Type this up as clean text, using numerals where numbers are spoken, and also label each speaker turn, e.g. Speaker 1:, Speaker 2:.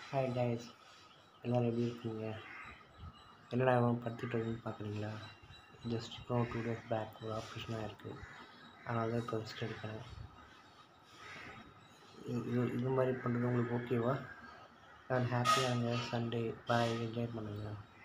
Speaker 1: Hi guys, எல்லோரும் எப்படி இருக்கீங்க? என்னடா இவன் படுத்துட்டு இருக்குன்னு பார்க்குறீங்களா? ஜஸ்ட் இப்போ 2 days பேக் ஒரு ஆப்ரேஷன் ஆகிருக்கு. அதனால தான் இப்போ ரெஸ்ட் எடுக்கிறேன். இது மாதிரி பண்ணுறது உங்களுக்கு ஓகேவா? நான் ஹாப்பியாக இருங்க. சண்டே பாய், என்ஜாய் பண்ணுங்கள்.